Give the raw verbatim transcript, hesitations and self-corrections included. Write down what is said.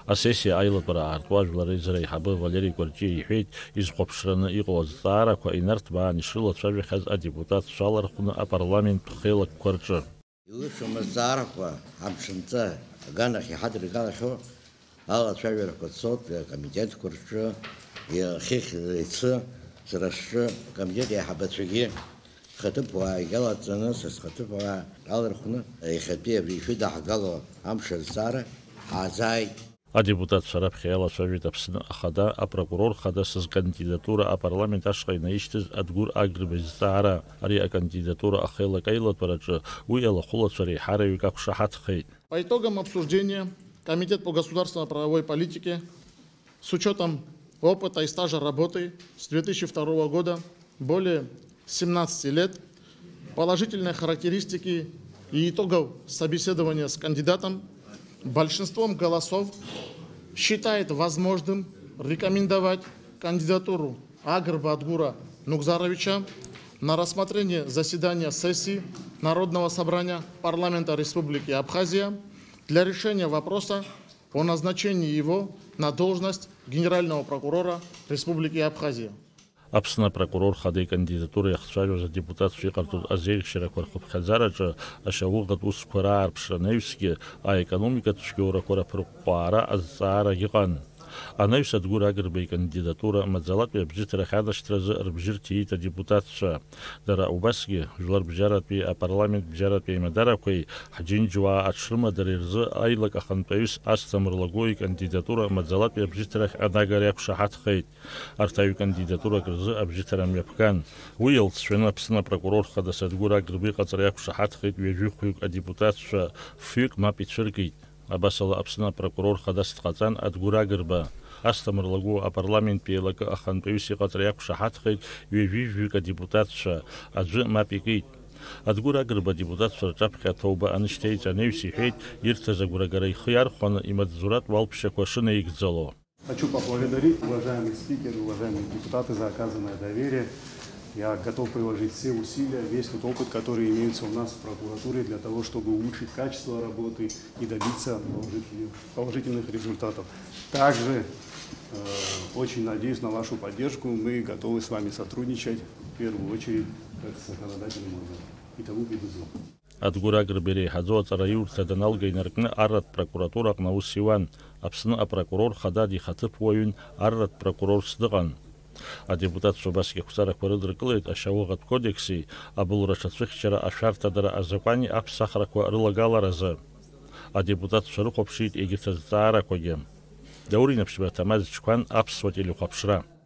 Асессиа аилатәара аартуа ажәлар реизара еиҳабы Валери Кәарҷиа иҳәеит, изхәаԥшраны иҟоу азҵаарақәа инарҭбаан ишрылацәажәахьаз адепутатцәа алархәны апарламенттә хеилагәқәа рҿы. Илышәым азҵаарақәа амшынҵа аганахь иҳадыргалахьоу алацәажәарақәа цоит акомитетқәа рҿы, хыхь иацы сара сҿы акомитет аиҳабацәагьы хаҭыԥуаа игалаҵаны, са схаҭыԥуаа алархәны иахьатәи абри ишәыдаҳгало амш азҵаара ҳаазааит. Адепутатцәа раԥхьа иалацәажәеит Аԥсны ахада, апрокурор хада сызкандидатура апарламент ашҟа инаишьҭыз Адгәыр Агрба изҵаара. Ари акандидатура ахеилак аилатәараҿы уи алахәылацәа реиҳараҩык ақәшаҳаҭхеит. По итогам обсуждения Комитет по государственно-правовой политике с учетом опыта и стажа работы с две тысячи второго года более семнадцати лет, положительные характеристики и итогов собеседования с кандидатом большинством голосов считает возможным рекомендовать кандидатуру Агрба Адгура Нугзаровича на рассмотрение заседания сессии Народного собрания парламента Республики Абхазия для решения вопроса о назначении его на должность генерального прокурора Республики Абхазия. Аԥсны прокурор хада икандидатура иахцәажәоз адепутатцәа иҟарҵоз азеиӷьшьарақәа рхыԥхьаӡараҿы ашьауӷатә усқәа раарԥшра анаҩсгьы аекономикатә цәгьоурақәа раԥырӷәӷәаара азҵаара иҟан. Анаҩс Адгәыр Агрба икандидатура маӡалатәи абџьыҭрахь адашьҭразы рыбжьы рҭиит адепутатцәа. Дара убасгьы жәлар бџьаратәи апарламент бџьаратәи аимадарақәеи ҳџьынџьуаа аҽрымадареи рзы аилак ахантәаҩыс Асҭамыр Лагәы икандидатура маӡалатәи абџьыҭрахь анагара иақәшаҳаҭхеит. Арҭ аҩ-кандидатурак рзы абџьыҭра мҩаԥган. Уи иалҵшәаны Аԥсны апрокурор хада Адгәыр Агрба иҟаҵара иақәшаҳаҭхеит ҩажәи-хәҩык адепутатцәа, фҩык мап ицәыркит. Абасала Аԥсны апрокурор хадас дҟаҵан Адгәыр Агрба. Асҭамыр Лагәы апарламенттә еилакы ахантәаҩыс иҟаҵара иақәшаҳаҭхеит ҩажәи-жәҩык адепутатцәа, аӡәы мап икит. Адгәыр Агрба адепутатцәа рҿаԥхьа аҭоуба анышьҭеиҵ анаҩс иҳәеит, ирҭаз агәрагара ихы иархәаны имаҵзуратә уалԥшьақәа шынаигӡало. Хочу поблагодарить, уважаемый спикер, уважаемые депутаты, за оказанное доверие. Я готов приложить все усилия, весь тот опыт, который имеется у нас в прокуратуре, для того, чтобы улучшить качество работы и добиться положительных, положительных результатов. Также э, очень надеюсь на вашу поддержку. Мы готовы с вами сотрудничать, в первую очередь, как с законодательным органом. Итого бедузу. Адгәыр Агрба иреиҳаӡоу аҵараиурҭа даналга инаркны арратә прокуратураҟны аус иуан. Аԥсны апрокурор хада дихаҭыԥуаҩын, арратә прокурорс дыҟан. Адепутатцәа убасгьы ақәҵарақәа рыдыркылеит ашьауӷатә кодекси, абылра ҽацәыхьчара ашәарҭадара азакәани аԥсахрақәа рылагаларазы. Адепутатцәа рыхәаԥшит егьырҭ азҵаарақәагьы. Даур Инапшьба, Ҭамаз Чқәан, Аԥсуа телехәаԥшра.